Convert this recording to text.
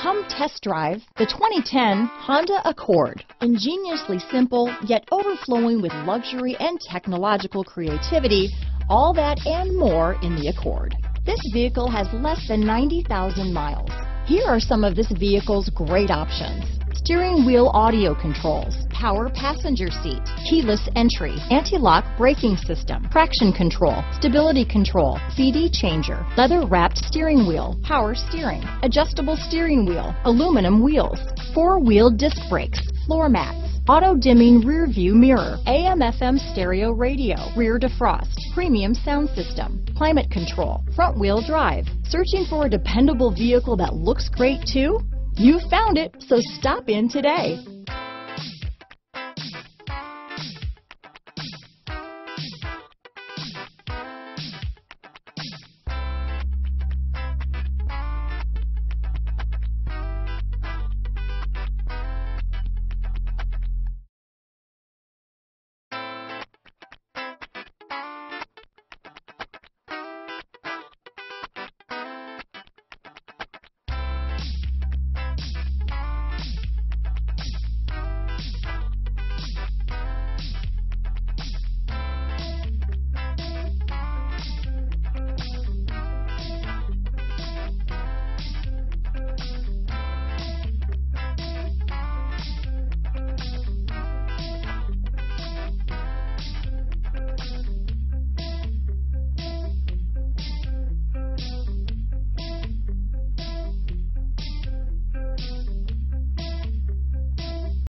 Come test drive the 2010 Honda Accord. Ingeniously simple, yet overflowing with luxury and technological creativity, all that and more in the Accord. This vehicle has less than 90,000 miles. Here are some of this vehicle's great options: steering wheel audio controls, power passenger seat, keyless entry, anti-lock braking system, traction control, stability control, CD changer, leather-wrapped steering wheel, power steering, adjustable steering wheel, aluminum wheels, four-wheel disc brakes, floor mats, auto-dimming rear view mirror, AM/FM stereo radio, rear defrost, premium sound system, climate control, front wheel drive. Searching for a dependable vehicle that looks great too? You found it, so stop in today.